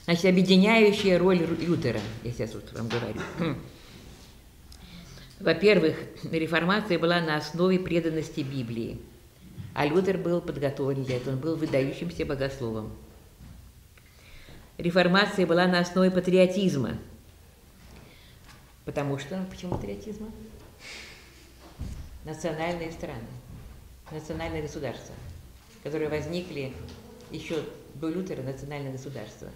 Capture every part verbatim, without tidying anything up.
Значит, объединяющая роль Лютера, я сейчас вот вам говорю. Во-первых, реформация была на основе преданности Библии, а Лютер был подготовлен для этого, он был выдающимся богословом. Реформация была на основе патриотизма. Потому что, почему патриотизма? Национальные страны, национальные государства, которые возникли еще до Лютера, национальные государства.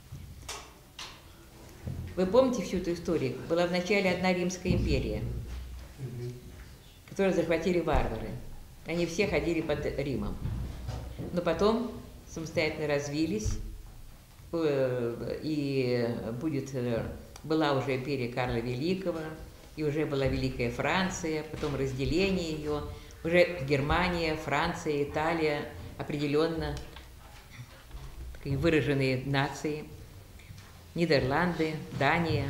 Вы помните всю эту историю? Была вначале одна Римская империя, которую захватили варвары. Они все ходили под Римом. Но потом самостоятельно развились, и будет, была уже империя Карла Великого, и уже была Великая Франция, потом разделение ее, уже Германия, Франция, Италия, определенно такие выраженные нации, Нидерланды, Дания.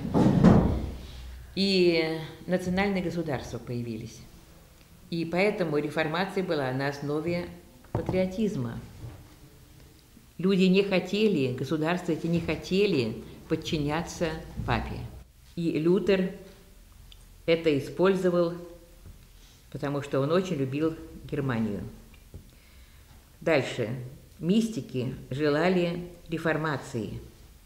И национальные государства появились. И поэтому реформация была на основе патриотизма. Люди не хотели, государства эти не хотели подчиняться папе. И Лютер это использовал, потому что он очень любил Германию. Дальше. Мистики желали реформации.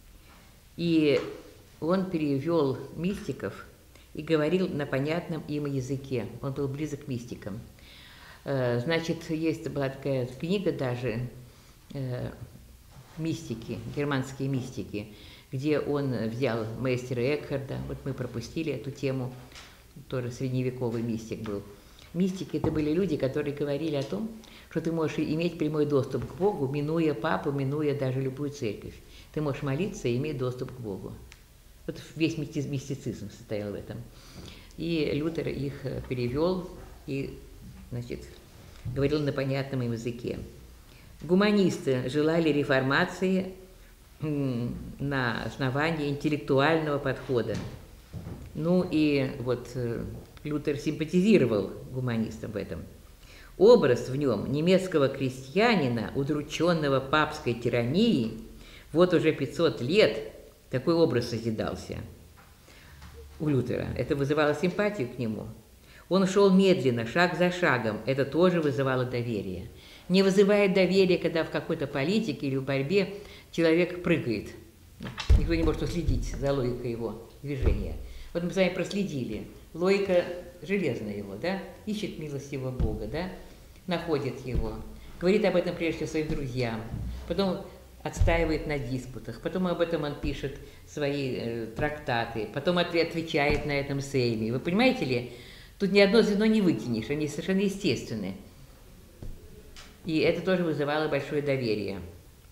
И он перевел мистиков и говорил на понятном им языке. Он был близок к мистикам. Значит, есть была такая книга даже «Мистики», германские мистики, где он взял мейстера Экхарда. Вот мы пропустили эту тему, тоже средневековый мистик был. Мистики – это были люди, которые говорили о том, что ты можешь иметь прямой доступ к Богу, минуя папу, минуя даже любую церковь. Ты можешь молиться и иметь доступ к Богу. Вот весь мистицизм состоял в этом. И Лютер их перевел и, значит, говорил на понятном им языке. Гуманисты желали реформации на основании интеллектуального подхода. Ну и вот Лютер симпатизировал гуманистам в этом. Образ в нем немецкого крестьянина, удрученного папской тиранией, вот уже пятьсот лет такой образ созидался у Лютера. Это вызывало симпатию к нему. Он шел медленно, шаг за шагом. Это тоже вызывало доверие. Не вызывает доверия, когда в какой-то политике или в борьбе человек прыгает. Никто не может уследить за логикой его движения. Вот мы с вами проследили. Логика железная его, да? Ищет милостивого Бога, да? Находит его. Говорит об этом прежде всего своим друзьям. Потом отстаивает на диспутах. Потом об этом он пишет свои э, трактаты. Потом отвечает на этом сейме. Вы понимаете ли? Тут ни одно звено не вытянешь. Они совершенно естественны. И это тоже вызывало большое доверие.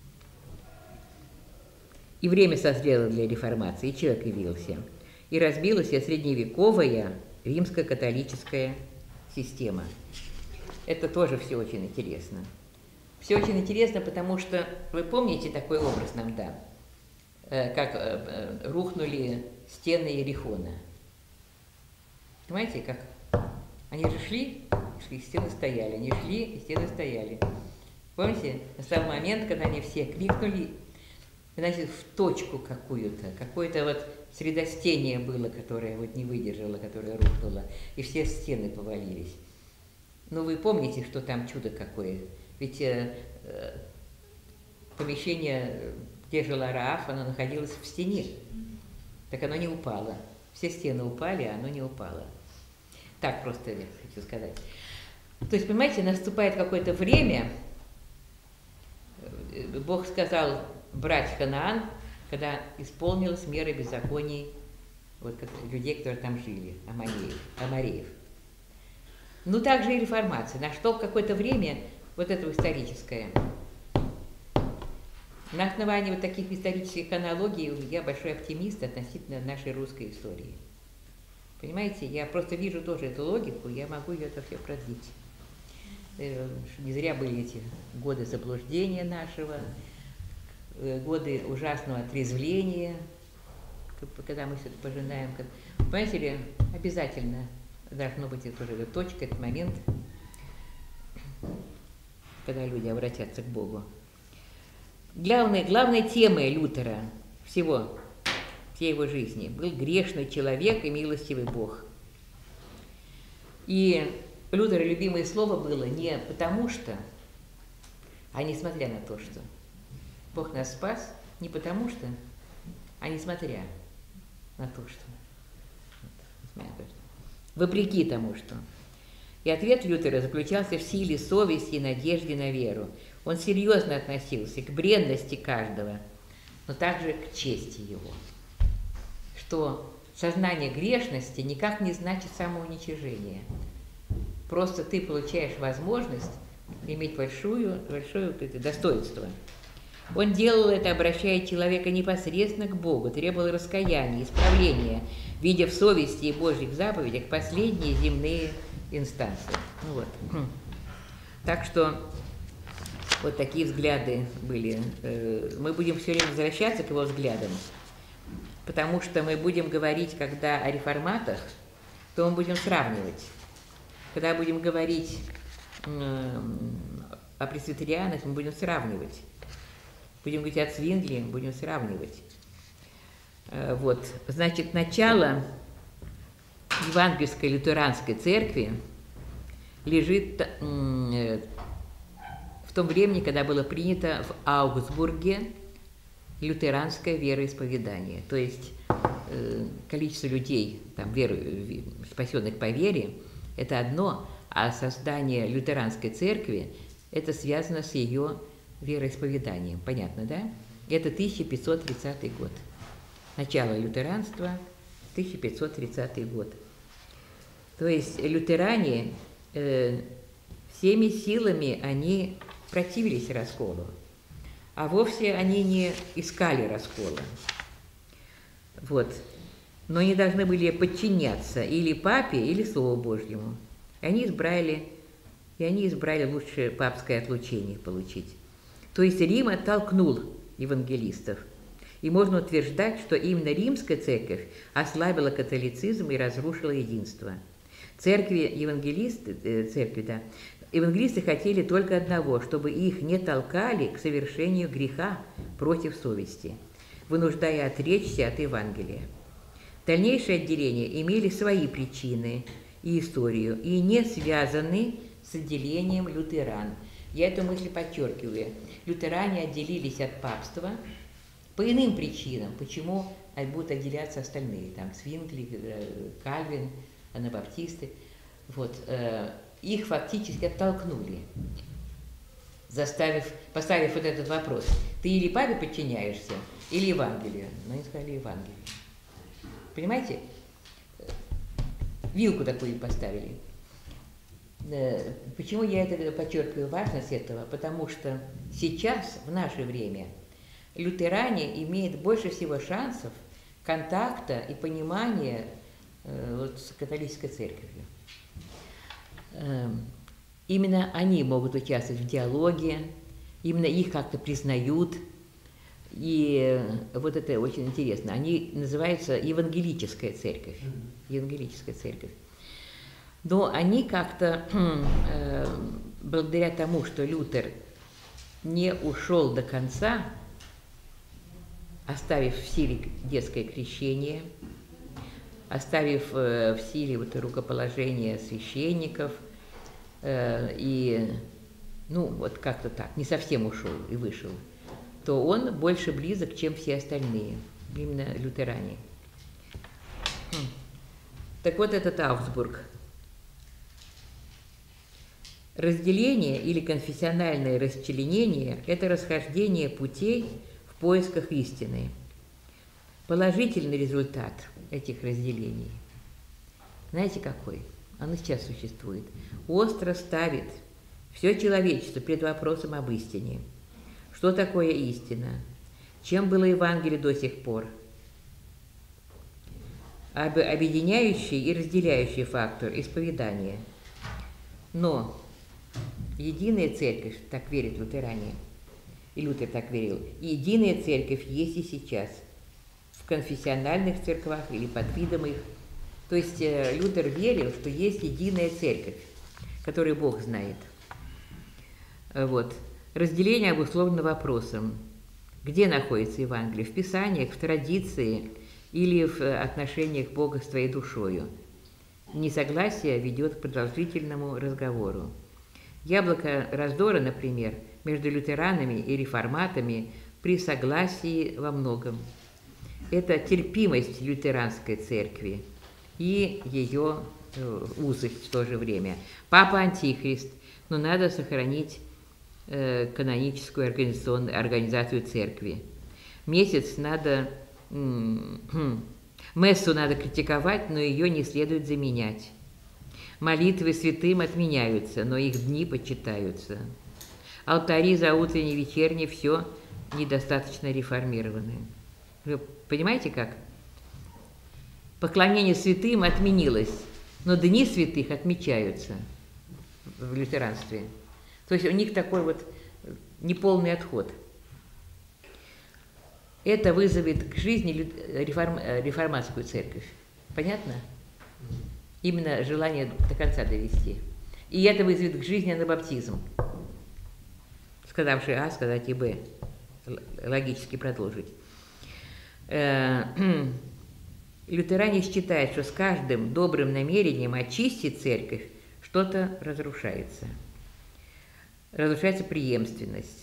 И время созрело для реформации, и человек явился. И разбилась средневековая римско-католическая система. Это тоже все очень интересно. Все очень интересно, потому что, вы помните, такой образ нам дан, как рухнули стены Иерихона. Понимаете, как? Они же шли, шли, стены стояли, они шли, и стены стояли. Помните, настал момент, когда они все крикнули, значит, в точку какую-то, какое-то вот средостение было, которое вот не выдержало, которое рухнуло, и все стены повалились. Ну, вы помните, что там чудо какое? Ведь э, э, помещение, где жила Рааф, оно находилось в стене. Так оно не упало. Все стены упали, а оно не упало. Так просто я хочу сказать. То есть, понимаете, наступает какое-то время, Бог сказал брать Ханаан, когда исполнилась мера беззаконий вот, людей, которые там жили, амореев. амореев. Ну, также и реформация. Нашло какое-то время вот это историческое. На основании вот таких исторических аналогий я большой оптимист относительно нашей русской истории. Понимаете, я просто вижу тоже эту логику, я могу ее это все продлить. Не зря были эти годы заблуждения нашего, годы ужасного отрезвления, когда мы все это пожинаем. Понимаете ли, обязательно должно быть тоже эта точка, этот момент, когда люди обратятся к Богу. Главной, главной темой Лютера всего, всей его жизни. Был грешный человек и милостивый Бог. И у Лютера любимое слово было не потому что, а несмотря на то, что Бог нас спас, не потому что, а несмотря на то, что. Вопреки тому, что. И ответ Лютера заключался в силе совести и надежде на веру. Он серьезно относился к бренности каждого, но также к чести его. Что сознание грешности никак не значит самоуничижение. Просто ты получаешь возможность иметь большую, большое вот это достоинство. Он делал это, обращая человека непосредственно к Богу, требовал раскаяния, исправления, видя в совести и Божьих заповедях последние земные инстанции. Ну вот. Так что вот такие взгляды были. Мы будем все время возвращаться к его взглядам, потому что мы будем говорить, когда о реформатах, то мы будем сравнивать. Когда будем говорить о пресвитерианах, мы будем сравнивать. Будем говорить о Цвингле, будем сравнивать. Вот. Значит, начало евангельской лютеранской церкви лежит в том времени, когда было принято в Аугсбурге лютеранское вероисповедание. То есть количество людей, там, веру, спасенных по вере, это одно, а создание лютеранской церкви, это связано с ее вероисповеданием. Понятно, да? Это тысяча пятьсот тридцатый год. Начало лютеранства, тысяча пятьсот тридцатый год. То есть лютеране э, всеми силами они противились расколу, а вовсе они не искали раскола. Вот. Но они должны были подчиняться или папе, или Слову Божьему. И они избрали, и они избрали лучше папское отлучение получить. То есть Рим оттолкнул евангелистов. И можно утверждать, что именно римская церковь ослабила католицизм и разрушила единство. Церкви, евангелисты, э, церкви, да, евангелисты хотели только одного, чтобы их не толкали к совершению греха против совести, вынуждая отречься от Евангелия. Дальнейшие отделения имели свои причины и историю, и не связаны с отделением лютеран. Я эту мысль подчеркиваю. Лютеране отделились от папства по иным причинам. Почему будут отделяться остальные? Там Цвингли, Кальвин, анабаптисты. Вот. Их фактически оттолкнули, заставив, поставив вот этот вопрос. Ты или папе подчиняешься, или Евангелию? Но они сказали Евангелие. Понимаете? Вилку такую поставили. Почему я это подчеркиваю, важность этого? Потому что сейчас, в наше время, лютеране имеют больше всего шансов контакта и понимания э, вот, с католической церковью. Э, именно они могут участвовать в диалоге, именно их как-то признают. И вот это очень интересно. Они называются евангелическая церковь. Евангелическая церковь. Но они как-то, э, благодаря тому, что Лютер не ушел до конца, оставив в силе детское крещение, оставив э, в силе вот рукоположение священников, э, и, ну, вот как-то так, не совсем ушел и вышел, то он больше близок, чем все остальные, именно лютеране. Хм. Так вот этот Аугсбург. Разделение или конфессиональное расчленение – это расхождение путей в поисках истины. Положительный результат этих разделений, знаете какой? Он сейчас существует. Остро ставит все человечество пред вопросом об истине. Что такое истина? Чем было Евангелие до сих пор? Об объединяющий и разделяющий фактор исповедания. Но единая церковь, так верят лютеране, и Лютер так верил, и единая церковь есть и сейчас, в конфессиональных церквах или под видом их. То есть Лютер верил, что есть единая церковь, которую Бог знает. Вот. Разделение обусловлено вопросом, Где находится Евангелие? В Писаниях, в традиции или в отношениях Бога с твоей душою? Несогласие ведет к продолжительному разговору. Яблоко раздора, например, между лютеранами и реформатами при согласии во многом. Это терпимость лютеранской церкви и ее э, узость в то же время. Папа Антихрист, но надо сохранить э, каноническую организационную организацию церкви. Месяц надо... М- Мессу надо критиковать, но ее не следует заменять. Молитвы святым отменяются, но их дни почитаются. Алтари за утренней и вечерней все недостаточно реформированы. Вы понимаете как? Поклонение святым отменилось, но дни святых отмечаются в лютеранстве. То есть у них такой вот неполный отход. Это вызовет к жизни реформ, реформатскую церковь. Понятно? Именно желание до конца довести. И это вызовет к жизни анабаптизм. Сказавший А, сказать и Б. Логически продолжить. Лютеране считают, что с каждым добрым намерением очистить церковь что-то разрушается. Разрушается преемственность.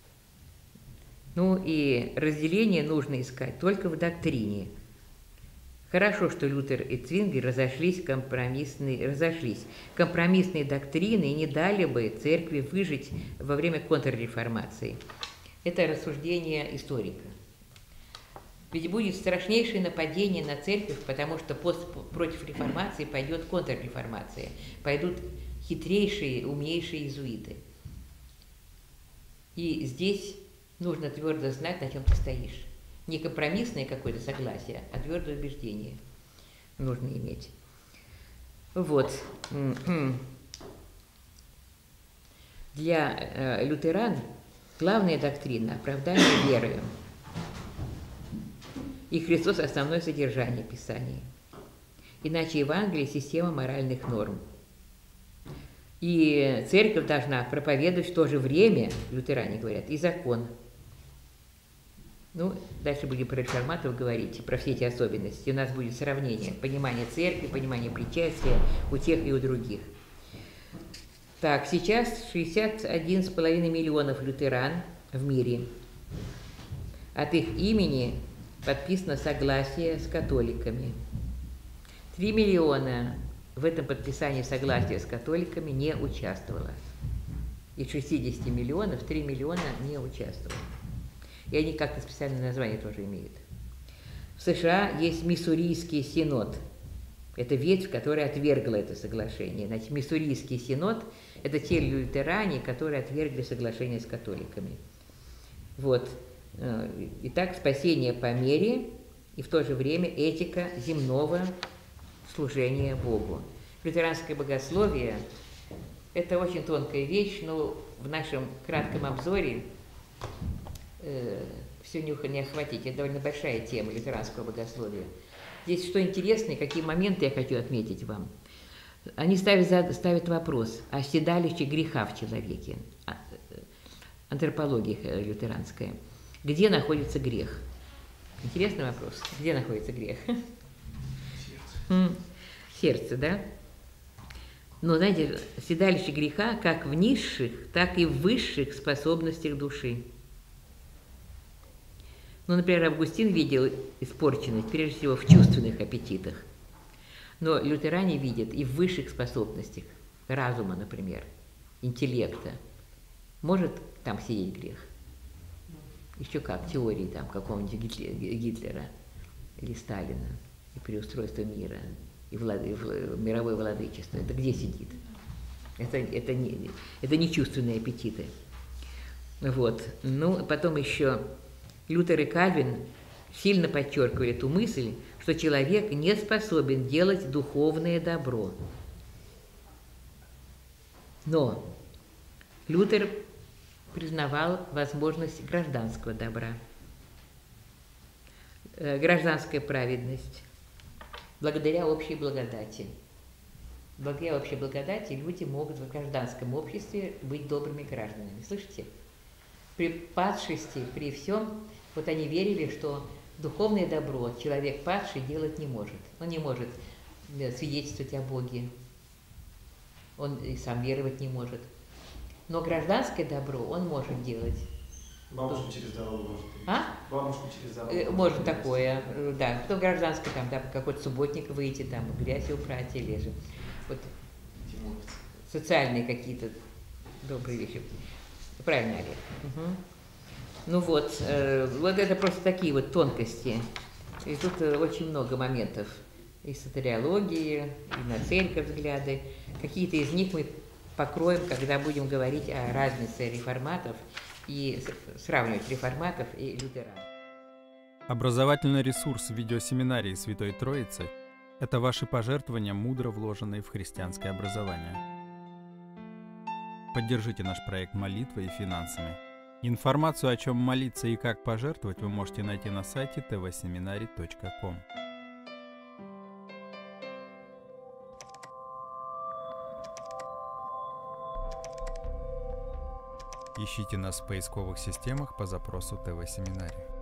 Ну и разделение нужно искать только в доктрине. Хорошо, что Лютер и Цвингер разошлись, компромиссные, разошлись. Компромиссные доктрины не дали бы церкви выжить во время контрреформации. Это рассуждение историка. Ведь будет страшнейшее нападение на церковь, потому что пост, против реформации пойдет контрреформация. Пойдут хитрейшие, умнейшие иезуиты. И здесь нужно твердо знать, на чем ты стоишь. Не компромиссное какое-то согласие, а твердое убеждение нужно иметь. Вот. Для э, лютеран главная доктрина – оправдание верою. И Христос – основное содержание Писания. Иначе Евангелие – система моральных норм. И церковь должна проповедовать в то же время, лютеране говорят, и закон. Ну, дальше будем про реформаторов говорить, про все эти особенности. У нас будет сравнение, понимание церкви, понимание причастия у тех и у других. Так, сейчас шестьдесят один с половиной миллионов лютеран в мире. От их имени подписано согласие с католиками. Три миллиона в этом подписании согласия с католиками не участвовало. Из шестидесяти миллионов три миллиона не участвовало. И они как-то специальное название тоже имеют. В США есть Миссурийский синод. Это ветвь, которая отвергла это соглашение. Значит, Миссурийский синод – это те лютеране, которые отвергли соглашение с католиками. Вот. Итак, спасение по мере и в то же время этика земного служения Богу. Лютеранское богословие – это очень тонкая вещь, но в нашем кратком обзоре э, все не, не охватить. Это довольно большая тема лютеранского богословия. Здесь что интересно, какие моменты я хочу отметить вам. Они ставят, ставят вопрос о седалище греха в человеке, антропология лютеранская. Где находится грех? Интересный вопрос. Где находится грех? Сердце. Сердце, да? Но, знаете, седалище греха как в низших, так и в высших способностях души. Ну, например, Августин видел испорченность, прежде всего, в чувственных аппетитах. Но лютеране видят и в высших способностях, разума, например, интеллекта. Может там сидеть грех? Еще как, теории там какого-нибудь Гитлера или Сталина, и переустройство мира, и, влад... и мировое владычество. Это где сидит? Это, это, не, это не чувственные аппетиты. Вот. Ну, потом еще Лютер и Кальвин сильно подчеркивали ту мысль, что человек не способен делать духовное добро. Но Лютер признавал возможность гражданского добра. Гражданская праведность. Благодаря общей благодати. Благодаря общей благодати люди могут в гражданском обществе быть добрыми гражданами. Слышите? при падшести, при всем, вот они верили, что духовное добро человек падший делать не может. Он не может свидетельствовать о Боге, он и сам веровать не может. Но гражданское добро он может делать. Бабушку через дорогу может. А? Бабушку через дорогу. Может такое, да. Кто гражданское, там, да, какой-то субботник выйти, там, грязь убрать или же вот социальные какие-то добрые вещи. Правильно, Олег? Угу. Ну вот, э, вот это просто такие вот тонкости. И тут э, очень много моментов. И сатериологии, и на церковь взгляды. Какие-то из них мы покроем, когда будем говорить о разнице реформатов и сравнивать реформатов и лютеран. Образовательный ресурс видеосеминарии Святой Троицы – это ваши пожертвования, мудро вложенные в христианское образование. Поддержите наш проект молитвой и финансами. Информацию, о чем молиться и как пожертвовать, вы можете найти на сайте тэ вэ семинарий точка ком. Ищите нас в поисковых системах по запросу тэ вэ Семинарий.